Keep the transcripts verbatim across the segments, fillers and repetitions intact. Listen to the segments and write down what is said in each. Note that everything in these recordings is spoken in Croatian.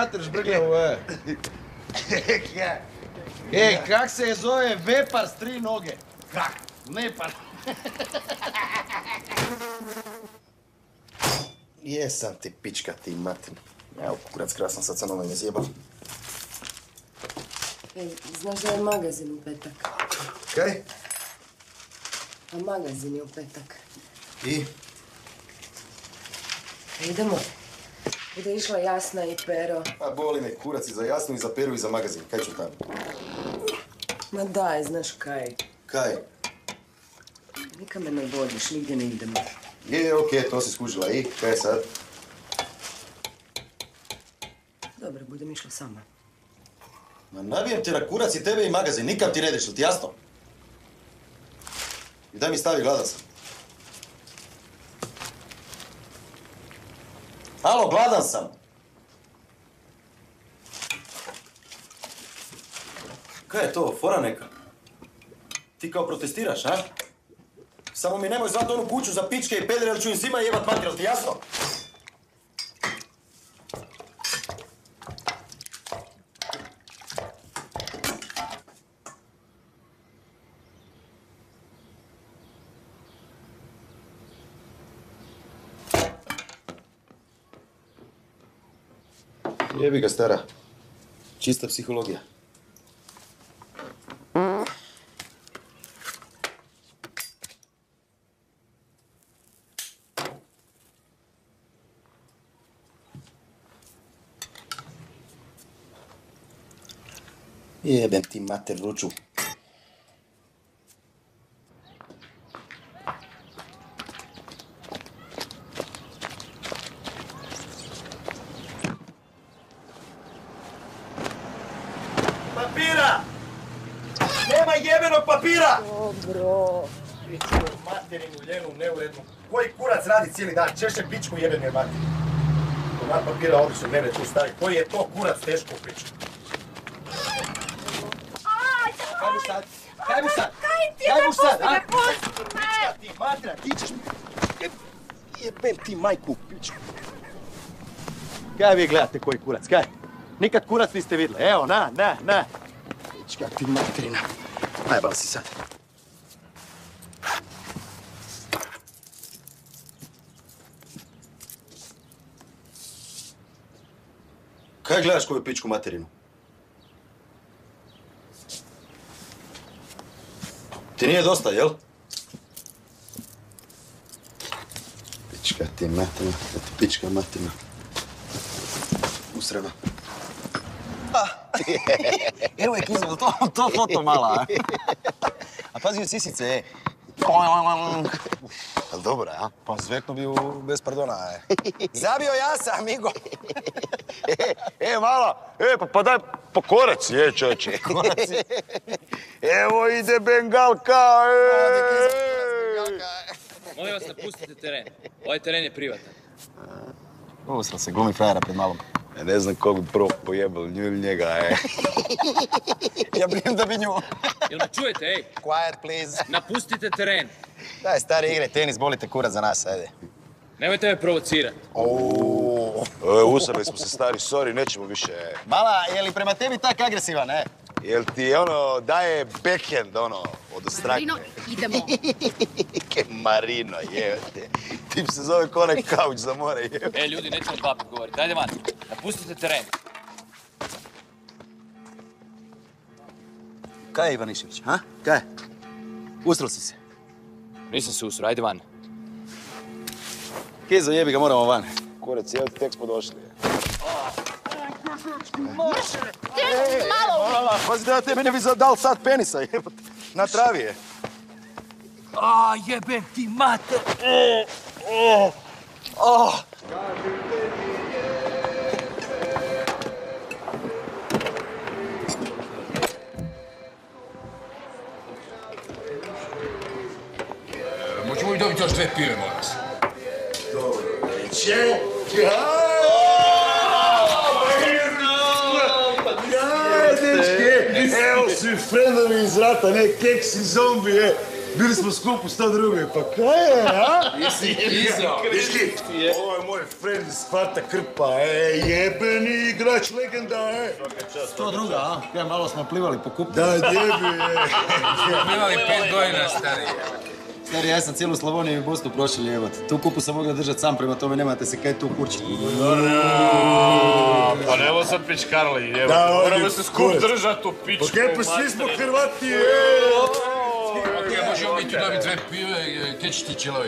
mater žbrgljavu, e? E, kak se zove vepar s tri noge? Kak? Nepar. Jesam ti pička ti, Martin. Evo, kurac krasan, sad sam ovaj me zjebao. Ej, znaš da je magazin u petak? Kaj? Pa magazin je u petak. I? Idemo. Bude išla Jasna i Pero. A boli me kurac i za Jasnu, i za Peru, i za magazin. Kaj ću tamo? Ma daj, znaš kaj. Kaj? Nika me ne vodiš, nigdje ne idemo. Je, okej, to si skužila. I? Kaj sad? Dobro, budem išla sama. Ma nabijem ti na kurac i tebe i magazin. Nikam ti ne ideš, li ti jasno? I daj mi stavi, gladan sam. Alo, gladan sam! Kaj je to, fora neka? Ti kao protestiraš, a? Samo mi nemoj zvati onu kuću za pičke i pedre, jer ću im svima jebat mater, jel ti jasno? Jebi ga, stara. Čista psihologija. Jebem ti mater ruču. Papira! Nema jebenog papira! Dobro. Pičku materinu, ljenu, neurednu. Koji kurac radi cijeli dan? Češe pičku jebene mater. Komad papira odlično, ne tu stavi. Koji je to kurac teško u pičku? Kaj mu sad? Kaj mu sad? Kaj ti Kaj mu sad, a? me pusti me! Pička ti, matra, ti ćeš... Jebem ti majku, pičku. Kaj vi gledate koji kurac, kaj? Nikad kurac niste vidjeli. Evo, na, na, na. Pička ti materina. Najbala si sad. Kaj gledaš koju pičku materinu? Ti nije dosta, jel? Pička ti materina, da ti pička materina. Usrema. Evo je Kizel, to, to foto mala, a? A pazi u sisice, e. Jel dobra, a? Pa zvekno bi u bez pardona, e. Zabio ja sam, amigo. E, e, mala, e, pa, pa daj po korac, je, čoče. Korac je. Evo ide bengalka, e! Molim vas, napustite teren. Ovaj teren je privatan. Usra se, glumi frajera pred malom. Ja ne znam kog bi prvo pojebal, nju ili njega, e. Ja brijem da bi nju. Jel me čujete, ej? Quiet, please. Napustite teren. Daj, stari igre, tenis, bolite kurac za nas, ajde. Nemojte me provocirati. Ouuu. E, usrali smo se, stari, sorry, nećemo više, e. Mala, je li prema tebi tak agresivan, e? Jel ti, ono, daje backhand, ono, od strake? Marino, idemo. Ke Marino, jevete. Tip se zove ko onaj kauč za more, jevete. E, ljudi, nećemo dva put govoriti. Ajde van, napustite teren. Kaj je Ivanišević, ha? Kaj? Usrao si se. Nisam se usro, ajde van. Kezo, jebi ga, moramo van. Kurac, jel ti tek smo došli, je. Malo! Mala, pazi da ja tebe ne bi dal sad penisa, jebote. Na travi je. A, jebem ti mater! Oh! Možemo li dobiti još dve pive, molim vas? Dobro, reće. Ja, dečke, evo si frendovi iz rata, ne keksi zombi, e. Bili smo skupu sto druge, pa kaj je, a? Jesi Kizo. Viški, ovo je moj friend iz Sparta Krpa, e, jebeni igrač legenda, e. sto druga, a? Kaj, malo smo plivali po kupu. Da, jebi, e. Imali pet godina, stari. Stari, ja sam cijelu Slavoniju i Bosnu prošao jebati. Tu kupu sam mogao držati sam, prema tome nemate se kaj tu kurčiti. Pa nemo sad pičkarli, jebati. Da, Moramo se skup držati u pičku. Pa kaj, pa svi smo Hrvati, e. Ok, možemo mi tu dobiti dve pive, kaj ćeš ti čelovi?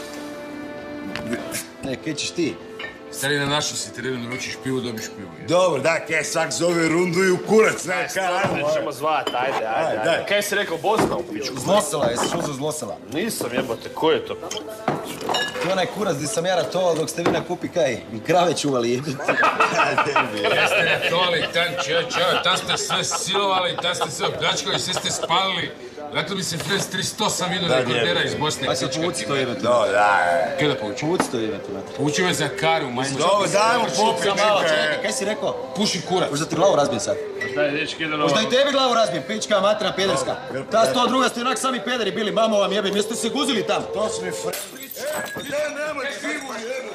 Ne, kaj ćeš ti? Stari, na našu si terenu, naručiš pivu, dobiš pivu. Dobro, da, kaj sak zove rundu i u kurac, ne, kaj, ajmo. Nećemo zvat, ajde, ajde, ajde. Kaj si rekao, Bosna u pičku? Zlosela, jesi čuo za Zlosela? Nisam jebote, ko je to? To je onaj kurac gdje sam ja ratovao dok ste vi na kupi kaj, i krave čuvali jebati. Jeste ratovali, tam, čeo, čeo, tam ste sve silovali, tam ste sve opljačkali, sve ste spalili. Dakle bi se Friends tristo osam vidio rekordera iz Bosne. Pa se povuci to jebati. Do, da, Kaj da povuči? Povuci to jebati. Povuči me za karu, majmo. Dobro, dajmo popit, Malo, čekaj. čekaj, kaj si rekao? Puši kurac. Možda ti glavu razbijem sad. Daj, dečki, ide na Možda i tebi glavu razbijem, pička materina pederska. Ta sto druga ste onak sami pederi bili, mamo vam jebim, jeste se guzili tam. To su mi friend. E, ne, nemoj pivu,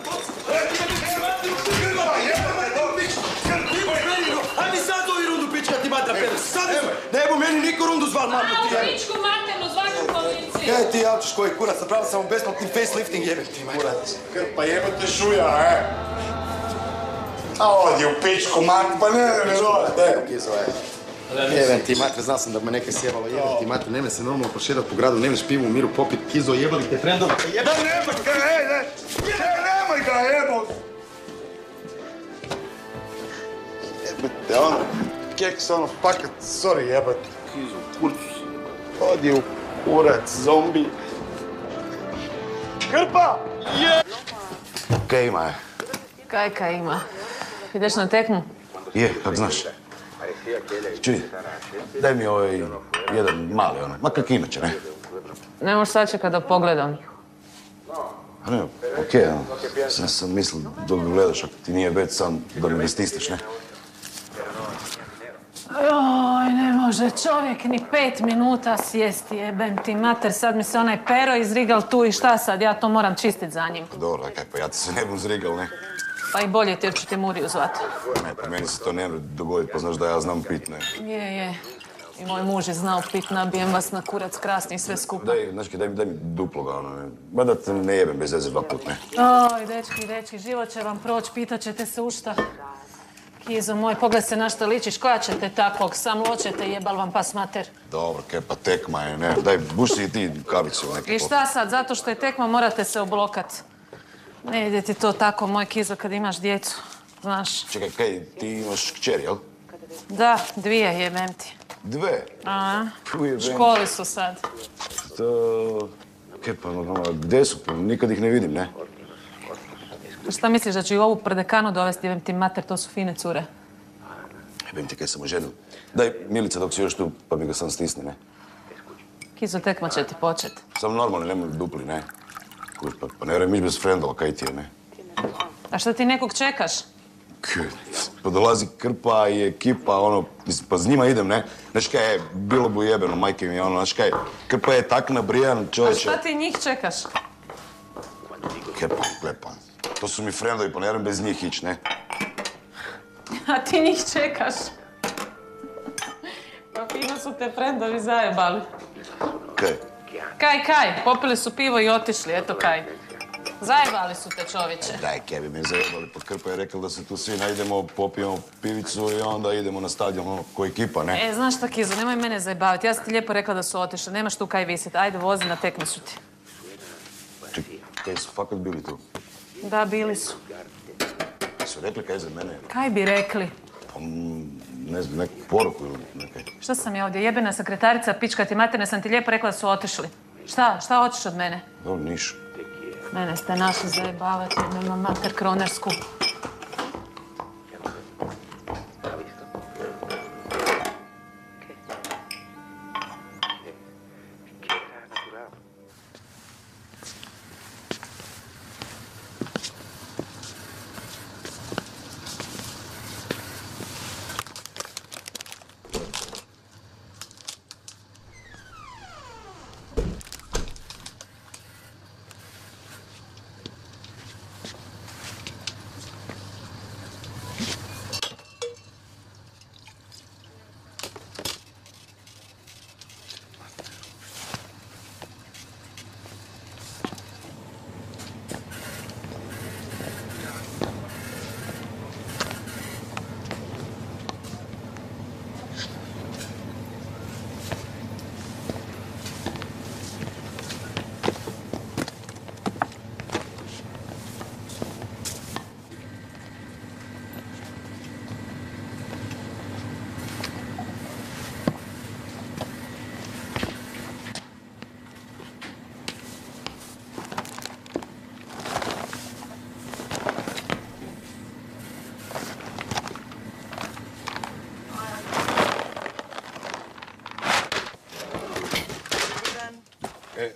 Ajde sad ovi rundu, pička ti matra pederska. Sad ne bu meni niko rundu zval, mamo ti jebim. Pičku maternu zvaku policiju. Kaj ti javčiš koji kurac, napravio sam vam besplatni facelifting jebim ti, kurac. Krpa jebate šuja, e. A odi u pičku, mat, pa ne, ne, ne, ne. Kizo, e. Jebem ti matre, znao sam da me neke sjebalo, jebem ti matre, nemoj se normalno proširat po gradu, nemaš pivu u miru popit, Kizo, jebali te frendova. Da nemoj ga, ej, ne, ne, nemoj ga, jebo. Jebate, ono, keks, ono, fakat, sorry, jebate. Kizo, kurcu. Odi u kurac, zombi. Krpa! Je! Kaj ima, je? Kaj kaj ima? Ideš na tekmu? Je, kak znaš. Čuj, daj mi ovaj jedan mali, ono, ma kak inače, ne? Ne možeš sačekat da pogledam. A ne, okej, ono, sam sam mislil dok ga gledaš, ako ti nije već sam da mi ne stisneš, ne? Joj, ne može čovjek ni pet minuta sjesti, jebem ti mater, sad mi se onaj pero izrigal tu i šta sad, ja to moram čistit za njim. Dobro, kaj, pa ja ti se ne bom zrigal, ne? Pa i bolje ti jer ću ti Muriju zvat. Ne, pa meni se to ne dogoditi, pa znaš da ja znam pit, ne? Je, je. I moj muž je znao pit, nabijem vas na kurac krasni i sve skupa. Daj, znaš kaj, daj, daj mi duploga, ono, ne? Ba da te ne jebem bez veze dva put, ne? Oj, dečki, dečki, život će vam proći, pitat ćete se u šta. Kizo moj, pogled se na što ličiš, koja ćete takvog, sam loćete, jebal vam pas mater. Dobro, kaj, pa tekma je, ne? Daj, buši i ti kavicu neki. I šta sad, zato što je tekma morate se oblokat. Ne ide ti to tako, moj Kizo, kad imaš djecu, znaš. Čekaj, kaj, ti imaš kćeri, jel? Da, dvije jebem ti. Dve? A, Tu jebem. školi su sad. To... Kaj, pa, ono, gdje su? Pa nikad ih ne vidim, ne? Šta misliš da ću i ovu prdekanu dovesti, jebem ti mater, to su fine cure. Jebem ti kaj sam oženil. Daj, Milica, dok si još tu, pa mi ga sam stisni, ne? Kizo, tekma će ti počet. Sam normalni, nemoj dupli, ne? Kuš, pa, pa ne vjerujem ići bez frendova, kaj ti je, ne? A šta ti nekog čekaš? Kaj, pa dolazi Krpa i ekipa, ono, mislim, pa s njima idem, ne? Znaš kaj, je, bilo bu jebeno, majke mi, ono, znaš kaj, Krpa je tak nabrijan, A čovječe. šta ti njih čekaš? Krpa, Krpa. To su mi frendovi, pa ne vjerujem bez njih ići, ne? A ti njih čekaš? Pa fino su te frendovi zajebali. Kaj? Kaj, kaj, popili su pivo i otišli, eto kaj. Zajebali su te, čovječe. Daj, kaj bi me zajebali, pa Krpa je rekao da se tu svi najdemo, popijemo pivicu i onda idemo na stadion, ono, ko ekipa, ne? E, znaš šta, Kizo, nemoj mene zajebavati. Ja sam ti lijepo rekla da su otišli, nemaš tu kaj visit. Ajde, vozi, na tekmi su ti. Čekaj, kaj su fakat bili tu? Da, bili su. Su rekli kaj za mene? Kaj bi rekli? Pa, ne znam, neku poruku ili nekaj. Šta sam ja ovdje, jebena sekretarica, pička ti materne, sam ti lijepo rekla da su otišli. Šta, šta hoćeš od mene? Dobro, niš. Mene ste našli zajebavati, nema mater kronersku.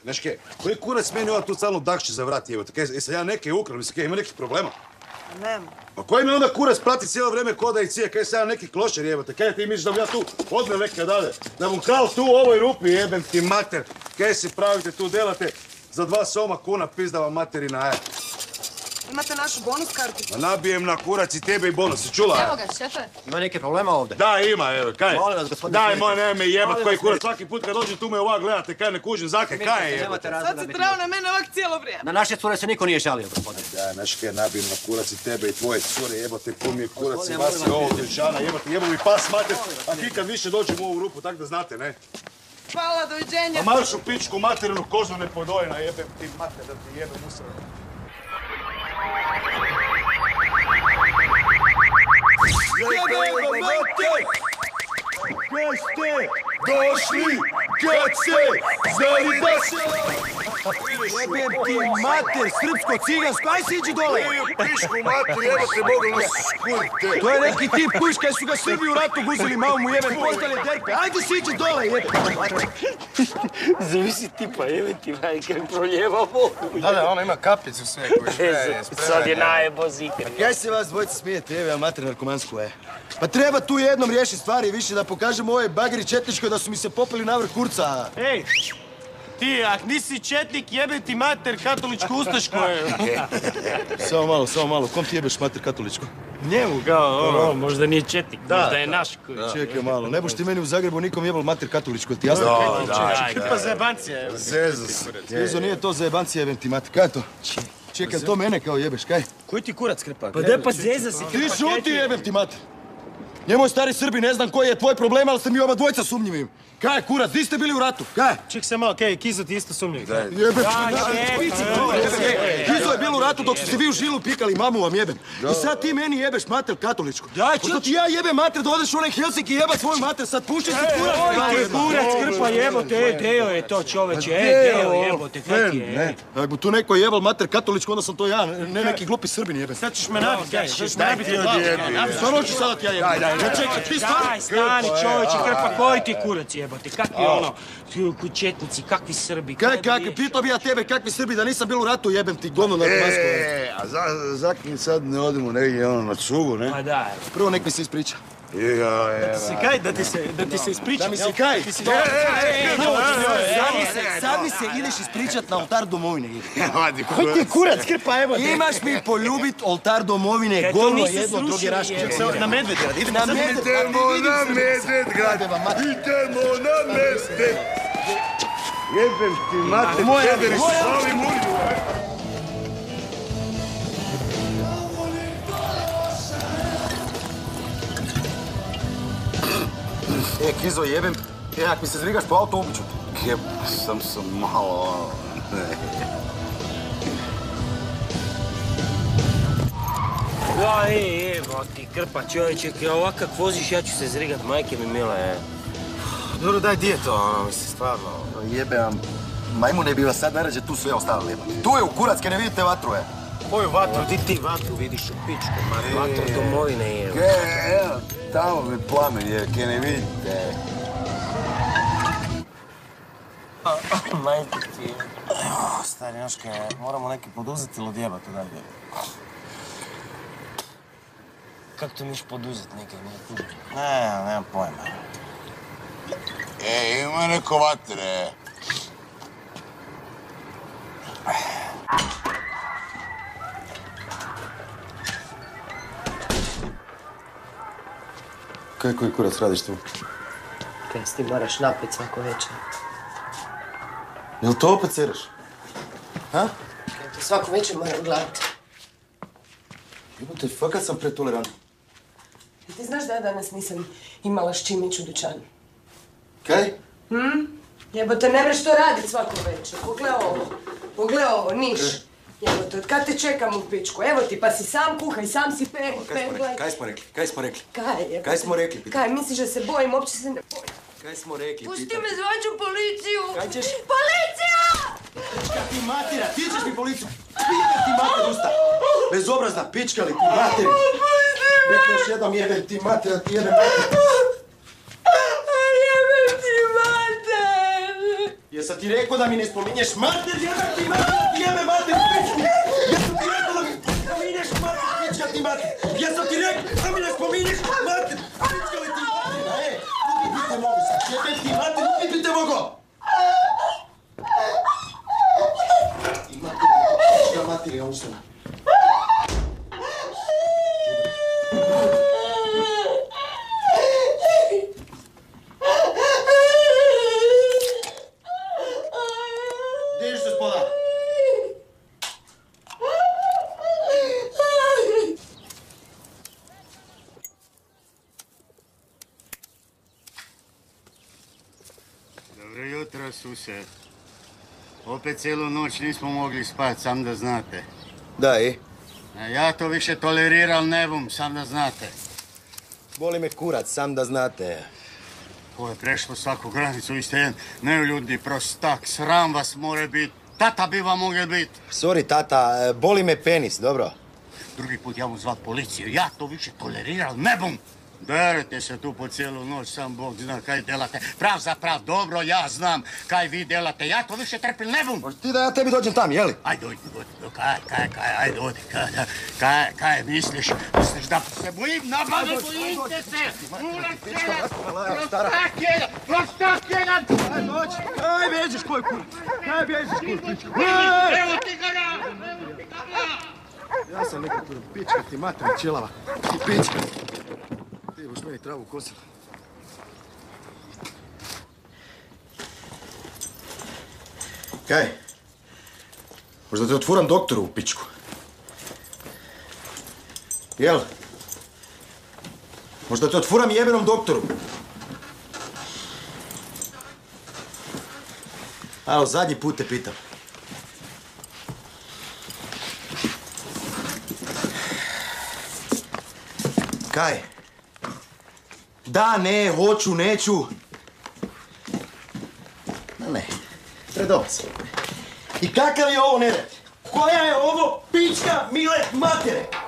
znaš kaj, koji kurac meni ova tu stalno dakši za vrat jebote, kaj, jesam ja neke ukrao, mislim, kaj, ima nekih problema? Nema. Pa koji me onda kurac prati cijelo vrijeme koda i cije, kaj sam ja neki klošer jebote, kaj ti misliš da bi ja tu odmah neka dade, da bom krao tu u ovoj rupi jebem ti mater, kaj si pravite tu, delate za dva soma kuna pizda vam materina, aj. Imate našu bonus karticu? Nabijem na kurac i tebe i bonus, si čula? Evo ga, šefe. Ima neke problema ovdje? Da, ima, evo, kaj? Molim vas, gospodine Daj, Smiljanić. moj, nemoj me jebat koji kurac, svaki put kad dođe tu me ovak gledate, kaj ne kužim, zakaj, kaj je jebote? Sad se trao na mene ovak cijelo vrijeme. Na naše cure se niko nije žalio, gospodine. Da, znaš kaj, nabijem na kurac i tebe i tvoje cure, jebote, pun mi je kurac i Gospodine, vas molim i vas, ovog dječana, jebote, jebo mi pas mater, a ti kad više dođem u ovu rupu, tak da znate, ne? Hvala, doviđenja. A marš u pičku materinu kožu nepodojena, jebem ti mater, da ti jebem usra. Jebem, mater! Kaj ste došli, kad se znali da se... Jebem ti mater, srpsko-cigansko, aj si iđi dole! Pičku mater, jebote, mogu nas skurite. To je neki tip kuš, kaj su ga Srbi u ratu guzili, malo mu jebem, postale derpe. Ajde si iđi dole, jebem! Zavisi tipa, jebe ti majke, proljeva vodu. Da, da, ona ima kapicu sve koju špeje. Sad je najebo zikr. Kaj se vas dvojice smijete, evo ja mater narkomansku, e? Pa treba tu jednom riješiti stvari više da pokažemo ovoj bageri četničkoj da su mi se popeli na vrh kurca. Ej, ti, ak nisi četnik, jebem ti mater katoličko ustaško, je. Samo malo, samo malo, kom ti jebeš mater katoličko? Njemu, kao, ono, možda nije četnik, možda je naš koji. Čekaj malo, ne boš ti meni u Zagrebu nikom jebal mater katoličko, ti jasno? Da, da, krpa zajebancija, evo. Zezu se. Jezo, nije to za jebancije jebem ti mater, kaj je to? Čekaj, to mene kao jebeš, kaj? Koji ti kurac krpa? Pa daj pa zeza si. Ti šuti jebem ti mater! Njemoj stari Srbi, ne znam koji je tvoj problem, ali ste mi oba dvojca sumnjivi. Kaj je kurac, di ste bili u ratu? Kaj? Ček se malo, kaj, Kizo ti isto sumnjiv. Jebem ti Kizo je bil u ratu dok ste vi u žilu pikali, mamu vam jebem. I sad ti meni jebeš mater katoličku. Daj, Pošto ti ja jebem mater da odeš u onaj Helsinki jebat svoju mater, sad puši si kurac. Oj, ti kurac krpa jebote, e, Deo je to čoveče, e, Deo jebote, kaj ti je, e. Ako bi tu neko jebal mater katoličku, onda sam to ja, ne neki glupi Srbin jebem. Sad ćeš me nabiti, kaj, sad ćeš me nabiti. Stvarno ću sada ti ja jebem. Čekaj, ti stvarno? Daj, stani čoveče, krpa, koji ti kurac jebote, kakvi ono, četnici, kakvi Srbi. Kaj, kakvi, pitao bi ja tebe kakvi Srbi da nisam bil u ratu, jebem ti govno narkomansko. E, a zakaj sad ne odemo negdje ono na cugu, ne? Pa daj. Prvo nek mi se ispriča. Ja, evo. Si kaj, da ti se, da ti se ispričam? Da mi se kaj? Sad mi se, sad mi se ideš ispričat na oltar domovine. Vadi Koji ti je kurac krpa, evo te. Imaš mi poljubit oltar domovine, govno jedno, drugi raške. Na Medvedgrad, idemo Na sad. Medvedgrad. Idemo na Medvedgrad, idemo na Medvedgrad. Jebem ti mater, pederi su sali murju. E, Kizo, jebem. E, ak mi se zrigaš po auto, ubiću te. Jeb, sam sam malo... Ja, ej, evo ti krpa čovječe, kaj ovak kak voziš, ja ću se zrigat, majke mi mile, e. Dobro, daj, di je to, ono, mislim, stvarno. Jebe vam, majmune bi vas sad najrađe, tu su ja ostali jebati. Tu je u kurac, kaj ne vidite vatru, e. Koju vatru, di ti vatru vidiš u pičku, mat, vatru domovine je. E, evo, tamo mi plamen je, kaj ne vidite. Majke ti. Stari, znaš kaj, moramo neki poduzeti ili odjebati dalje. Kako to miš poduzeti nekaj, nije kuđe? Ne, nemam pojma. E, ima neko vatre. Kaj koji kurac radiš tu? Kaj si ti moraš napit svako večer? Jel to opet seraš? Ha? Kaj ti svako večer moram gledati? Jebote, fakat sam pretolerantan. I ti znaš da ja danas nisam imala s čim ići u dućan? Kaj? Hm? Jebote, ne mreš to radit svako večer. Pogledaj ovo. Pogledaj ovo, niš. Jebote, od kad te čekam u pičku? Evo ti, pa si sam kuhaj, sam si peri, peglaj. Kaj smo rekli? Kaj smo rekli? Kaj, jebote? Kaj smo rekli? Kaj, misliš da se bojim? Uopće se ne bojim. Kaj smo rekli? Pusti me, zvaću policiju! Kaj ćeš? Policija! Pička ti matera, ti ćeš mi policiju! Pička ti mater, usta! Bezobrazna, pička li ti materi! Rekli još jednom jebem ti matera, ti jebem mater! Jebem ti mater! Jesam ti rekao da mi ne spominješ mater, jebem ti mater, ti jebe mater u pičku! Jesam ti rekao da mi ne spominješ mater, pička ti mater! Jesam ti rekao da mi ne spominješ mater, pička li ti mater, a e! Ubiti te mogu sad, jebem ti mater, ubiti te mogu! I mater, pička mater je ustana. Dobro jutro, sused. Opet cijelu noć nismo mogli spati, sam da znate. Da, i? Ja to više toleriral ne bom, sam da znate. Boli me kurac, sam da znate. Ovo je prešlo svaku granicu, vi ste jedan neuljudni prostak, sram vas more biti. Tata bi vam mogel biti. Sorry, tata, boli me penis, dobro? Drugi put ja mu zvat policiju, ja to više toleriral ne bom. Derete se tu po cijelu noć, sam Bog zna kaj delate. Prav za prav, dobro, ja znam kaj vi delate. Ja to više trpil ne bum. Možeš ti da ja tebi dođem tam, jeli? Aj, dođi, dođi, kaj, kaj, kaj, aj, dođi, kaj, kaj, kaj misliš? Misliš da se bojim? Naba, ne bojite se! Prostak jedan, prostak jedan! Aj, dođi, aj, bežiš koji kurac, kaj bežiš koji pičku? Evo ti ga na, evo ti ga na! Ja sam nekako pička ti mater ćelava, ti pička. Ti boš meni travu kosila. Kaj? Možda te otfuram doktoru u pičku? Jel? Možda te otfuram jebenom doktoru? Alo, zadnji put te pitam. Kaj? Da, ne, hoću, neću. No ne, predobar sam. I kakav je ovo nered? Koja je ovo pička mile matere?